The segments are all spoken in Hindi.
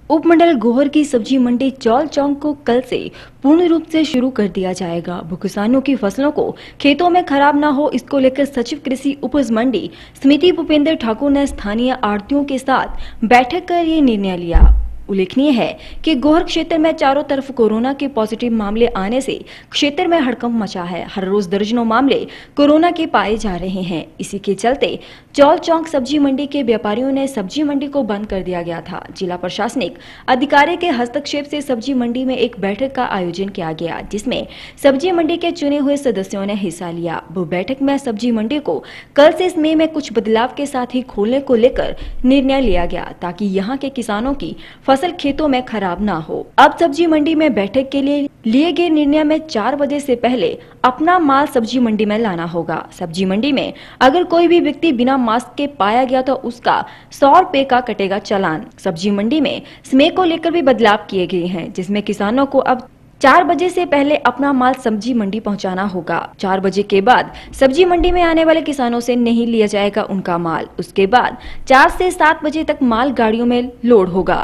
उपमंडल गोहर की सब्जी मंडी चौल चौक को कल से पूर्ण रूप से शुरू कर दिया जाएगा। किसानों की फसलों को खेतों में खराब न हो, इसको लेकर सचिव कृषि उपज मंडी समिति भूपेंद्र ठाकुर ने स्थानीय आढ़तियों के साथ बैठक कर ये निर्णय लिया। उल्लेखनीय है कि गोहर क्षेत्र में चारों तरफ कोरोना के पॉजिटिव मामले आने से क्षेत्र में हड़कंप मचा है। हर रोज दर्जनों मामले कोरोना के पाए जा रहे हैं। इसी के चलते चौल चौक सब्जी मंडी के व्यापारियों ने सब्जी मंडी को बंद कर दिया गया था। जिला प्रशासनिक अधिकारी के हस्तक्षेप से सब्जी मंडी में एक बैठक का आयोजन किया गया, जिसमें सब्जी मंडी के चुने हुए सदस्यों ने हिस्सा लिया। वो बैठक में सब्जी मंडी को कल से मई में कुछ बदलाव के साथ ही खोलने को लेकर निर्णय लिया गया, ताकि यहाँ के किसानों की फसल खेतों में खराब ना हो। अब सब्जी मंडी में बैठक के लिए गए निर्णय में 4 बजे से पहले अपना माल सब्जी मंडी में लाना होगा। सब्जी मंडी में अगर कोई भी व्यक्ति बिना मास्क के पाया गया तो उसका 100 रुपए का कटेगा चालान। सब्जी मंडी में समय को लेकर भी बदलाव किए गए हैं, जिसमें किसानों को अब 4 बजे से पहले अपना माल सब्जी मंडी पहुंचाना होगा। 4 बजे के बाद सब्जी मंडी में आने वाले किसानों से नहीं लिया जाएगा उनका माल। उसके बाद 4 से 7 बजे तक माल गाड़ियों में लोड होगा।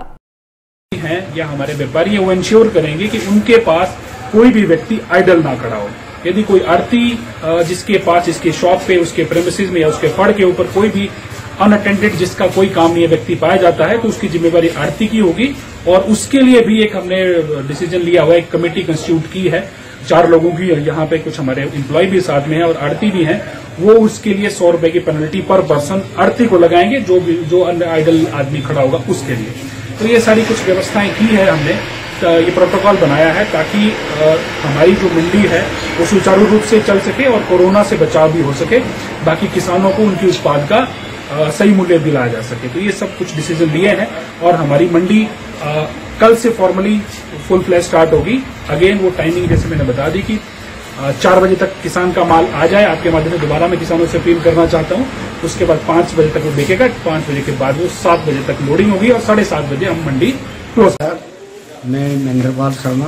हैं या हमारे व्यापारी हैं, वो इंश्योर करेंगे कि उनके पास कोई भी व्यक्ति आइडल ना खड़ा हो। यदि कोई आढ़ती जिसके पास इसके शॉप पे, उसके प्रेमिसेस में या उसके फड़ के ऊपर कोई भी अनअटेंडेड जिसका कोई काम नहीं है व्यक्ति पाया जाता है, तो उसकी जिम्मेवारी आढ़ती की होगी। और उसके लिए भी एक हमने डिसीजन लिया हुआ है, एक कमेटी कंस्टिट्यूट की है 4 लोगों की। यहाँ पे कुछ हमारे एम्प्लॉय भी साथ में है और आढ़ती भी हैं। वो उसके लिए 100 रुपए की पेनल्टी पर पर्सन आढ़ती को लगाएंगे, जो आइडल आदमी खड़ा होगा उसके लिए। तो ये सारी कुछ व्यवस्थाएं की है हमने, ये प्रोटोकॉल बनाया है ताकि हमारी जो मंडी है वो सुचारू रूप से चल सके और कोरोना से बचाव भी हो सके, बाकी किसानों को उनके उत्पाद का सही मूल्य दिलाया जा सके। तो ये सब कुछ डिसीजन लिए हैं और हमारी मंडी कल से फॉर्मली फुल फ्लैश स्टार्ट होगी। अगेन वो टाइमिंग जैसे मैंने बता दी कि 4 बजे तक किसान का माल आ जाए। आपके माध्यम से दोबारा मैं किसानों से अपील करना चाहता हूं। उसके बाद 5 बजे तक वो बिकेगा। 5 बजे के बाद वो 7 बजे तक लोडिंग होगी और 7:30 बजे हम मंडी क्लोज। मैं महेंद्रपाल शर्मा,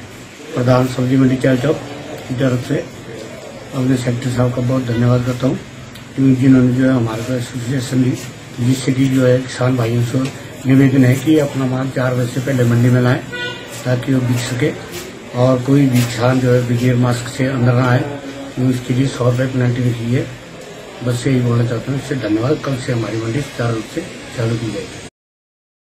प्रधान सब्जी मंडी चौल चौक की तरफ से अपने सेक्रेटरी साहब का बहुत धन्यवाद करता हूँ, क्योंकि जिन्होंने जो है हमारे पास एसोसिएशन दी, जिससे कि जो है किसान भाइयों से निवेदन है कि अपना माल 4 बजे से पहले मंडी में लाएं ताकि वो बिक सके और कोई भी किसान जो है बगैर मास्क से अंदर ना आए। उसके लिए 100 रुपये पेनल्टी लिखी है। बस यही बोलना चाहता हूँ। इससे धन्यवाद। कल से हमारी मंडी सुचारू रूप से चालू की जाएगी।